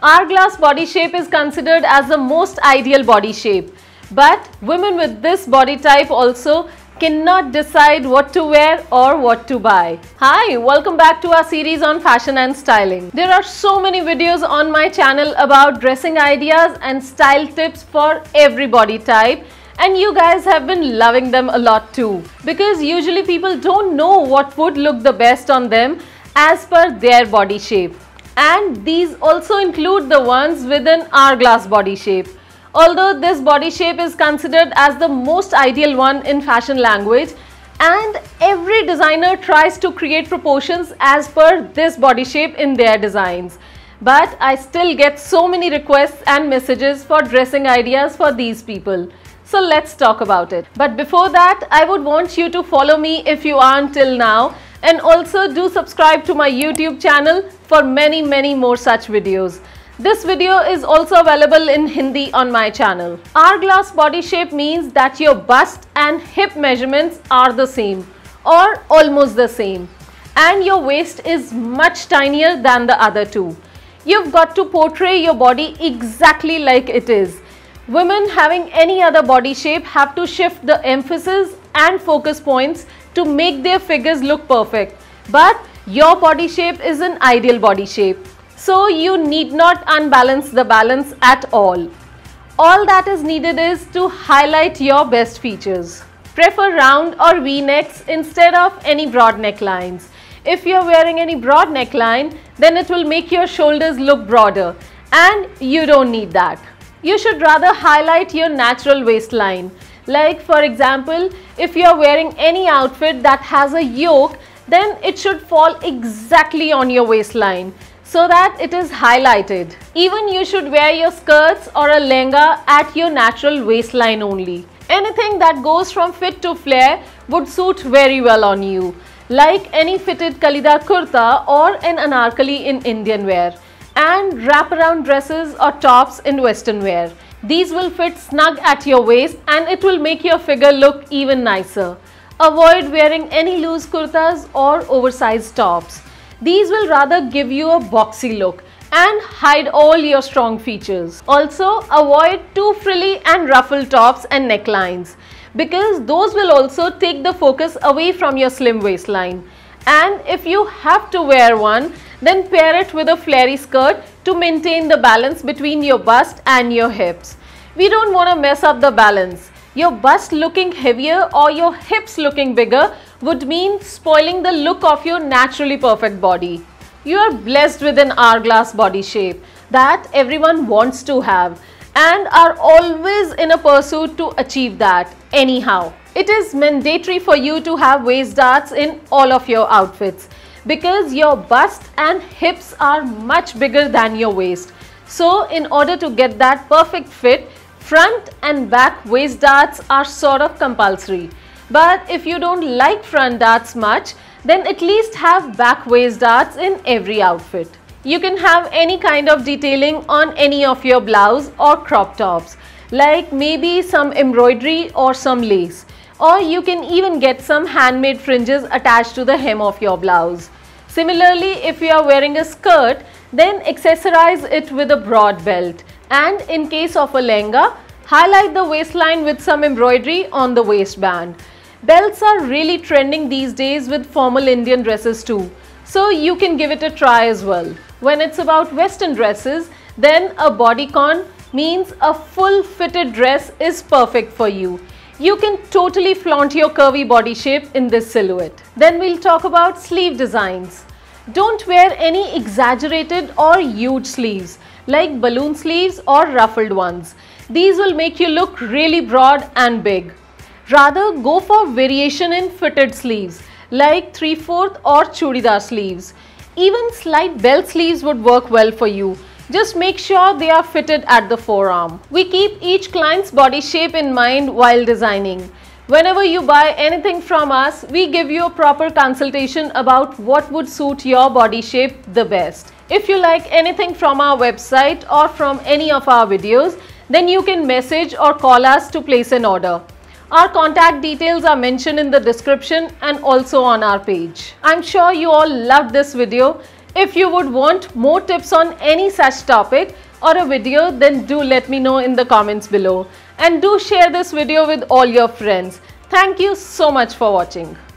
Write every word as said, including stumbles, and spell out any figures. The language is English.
Hourglass body shape is considered as the most ideal body shape, but women with this body type also cannot decide what to wear or what to buy. Hi, welcome back to our series on fashion and styling. There are so many videos on my channel about dressing ideas and style tips for every body type, and you guys have been loving them a lot too, because usually people don't know what would look the best on them as per their body shape. And these also include the ones with an hourglass body shape. Although this body shape is considered as the most ideal one in fashion language, and every designer tries to create proportions as per this body shape in their designs. But I still get so many requests and messages for dressing ideas for these people. So let's talk about it. But before that, I would want you to follow me if you aren't till now, and also do subscribe to my YouTube channel for many many more such videos. This video is also available in Hindi on my channel. Hourglass body shape means that your bust and hip measurements are the same or almost the same, and your waist is much tinier than the other two. You've got to portray your body exactly like it is. Women having any other body shape have to shift the emphasis and focus points to make their figures look perfect. But your body shape is an ideal body shape, so you need not unbalance the balance at all. All that is needed is to highlight your best features. Prefer round or V-necks instead of any broad necklines. If you are wearing any broad neckline, then it will make your shoulders look broader, and you don't need that. You should rather highlight your natural waistline. Like for example, if you are wearing any outfit that has a yoke, then it should fall exactly on your waistline so that it is highlighted. Even you should wear your skirts or a lehenga at your natural waistline only. Anything that goes from fit to flare would suit very well on you, like any fitted kalidar kurta or an anarkali in Indian wear, and wraparound dresses or tops in western wear. These will fit snug at your waist and it will make your figure look even nicer. Avoid wearing any loose kurtas or oversized tops. These will rather give you a boxy look and hide all your strong features. Also, avoid too frilly and ruffled tops and necklines, because those will also take the focus away from your slim waistline. And if you have to wear one, then pair it with a flary skirt to maintain the balance between your bust and your hips. We don't want to mess up the balance. Your bust looking heavier or your hips looking bigger would mean spoiling the look of your naturally perfect body. You are blessed with an hourglass body shape that everyone wants to have, and are always in a pursuit to achieve that anyhow. It is mandatory for you to have waist darts in all of your outfits, because your bust and hips are much bigger than your waist. So in order to get that perfect fit, front and back waist darts are sort of compulsory. But if you don't like front darts much, then at least have back waist darts in every outfit. You can have any kind of detailing on any of your blouse or crop tops, like maybe some embroidery or some lace. Or you can even get some handmade fringes attached to the hem of your blouse. Similarly, if you are wearing a skirt, then accessorize it with a broad belt, and in case of a lehenga, highlight the waistline with some embroidery on the waistband. Belts are really trending these days with formal Indian dresses too, so you can give it a try as well. When it's about western dresses, then a bodycon means a full fitted dress is perfect for you. You can totally flaunt your curvy body shape in this silhouette. Then we'll talk about sleeve designs. Don't wear any exaggerated or huge sleeves like balloon sleeves or ruffled ones. These will make you look really broad and big. Rather go for variation in fitted sleeves like three fourths or churidar sleeves. Even slight bell sleeves would work well for you. Just make sure they are fitted at the forearm. We keep each client's body shape in mind while designing. Whenever you buy anything from us, we give you a proper consultation about what would suit your body shape the best. If you like anything from our website or from any of our videos, then you can message or call us to place an order. Our contact details are mentioned in the description and also on our page. I'm sure you all loved this video. If you would want more tips on any such topic or a video, then do let me know in the comments below. And do share this video with all your friends. Thank you so much for watching.